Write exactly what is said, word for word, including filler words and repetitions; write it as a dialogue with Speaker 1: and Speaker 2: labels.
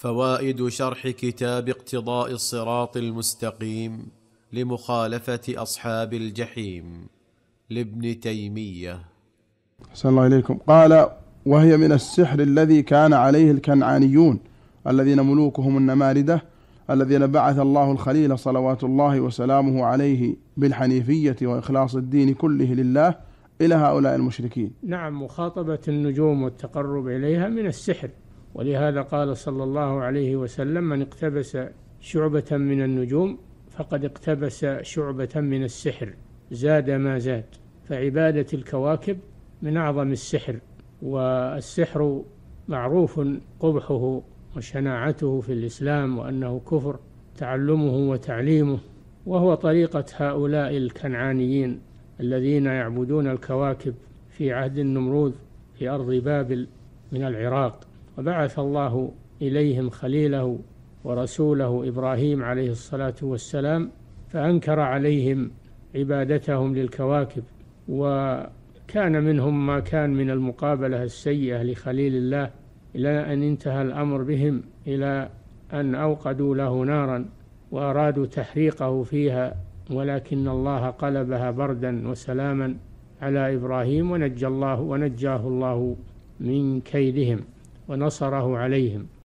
Speaker 1: فوائد شرح كتاب اقتضاء الصراط المستقيم لمخالفة أصحاب الجحيم لابن تيمية.
Speaker 2: أحسن الله إليكم. قال: وهي من السحر الذي كان عليه الكنعانيون الذين ملوكهم النماردة الذين بعث الله الخليل صلوات الله وسلامه عليه بالحنيفية وإخلاص الدين كله لله إلى هؤلاء المشركين.
Speaker 3: نعم، مخاطبة النجوم والتقرب إليها من السحر، ولهذا قال صلى الله عليه وسلم: من اقتبس شعبة من النجوم فقد اقتبس شعبة من السحر زاد ما زاد. فعبادة الكواكب من أعظم السحر، والسحر معروف قبحه وشناعته في الإسلام وأنه كفر تعلمه وتعليمه، وهو طريقة هؤلاء الكنعانيين الذين يعبدون الكواكب في عهد النمروذ في أرض بابل من العراق. وبعث الله إليهم خليله ورسوله إبراهيم عليه الصلاة والسلام، فأنكر عليهم عبادتهم للكواكب، وكان منهم ما كان من المقابلة السيئة لخليل الله، إلى أن انتهى الأمر بهم إلى أن أوقدوا له نارا وأرادوا تحريقه فيها، ولكن الله قلبها بردا وسلاما على إبراهيم، ونجى الله ونجاه الله من كيدهم ونصره عليهم.